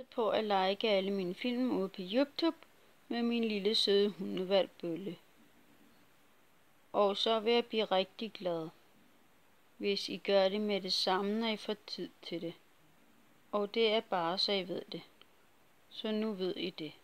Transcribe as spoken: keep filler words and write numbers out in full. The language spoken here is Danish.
på at like alle mine film ude på YouTube med min lille søde hundehvalp-bølle. Og så vil jeg blive rigtig glad, hvis I gør det med det samme, når I får tid til det. Og det er bare, så I ved det. Så nu ved I det.